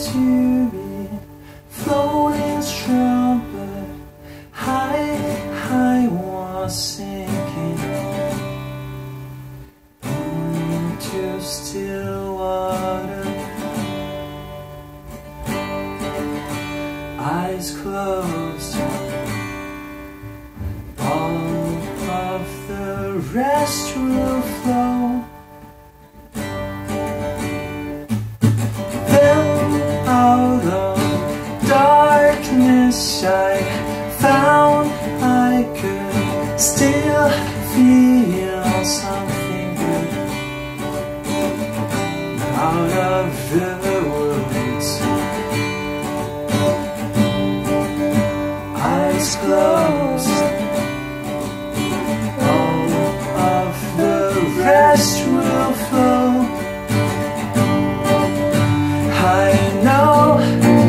to be floating strong, but I was sinking into still water. Eyes closed, all of the rest will flow. Then out of darkness I found I could still feel something good. Out of the woods, eyes closed, all of the rest will flow. I know,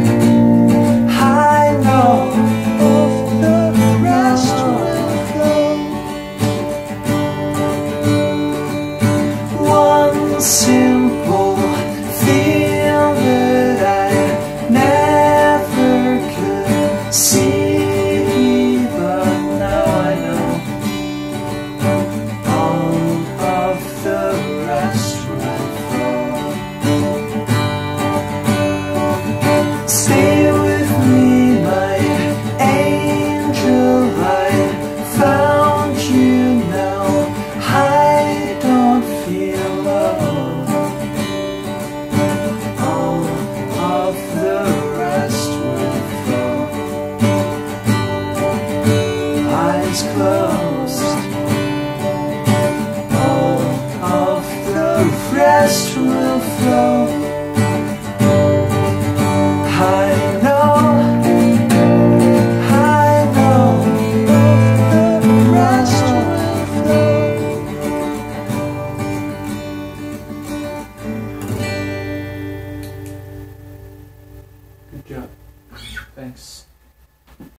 all the rest will flow. One simple thing that I never could see, but now I know all of the rest will flow. Stay with me, my angel, I found you now. I don't feel alone. All of the rest will flow. Eyes closed, all of the rest will flow. I know, the rest will flow. Good job. Thanks.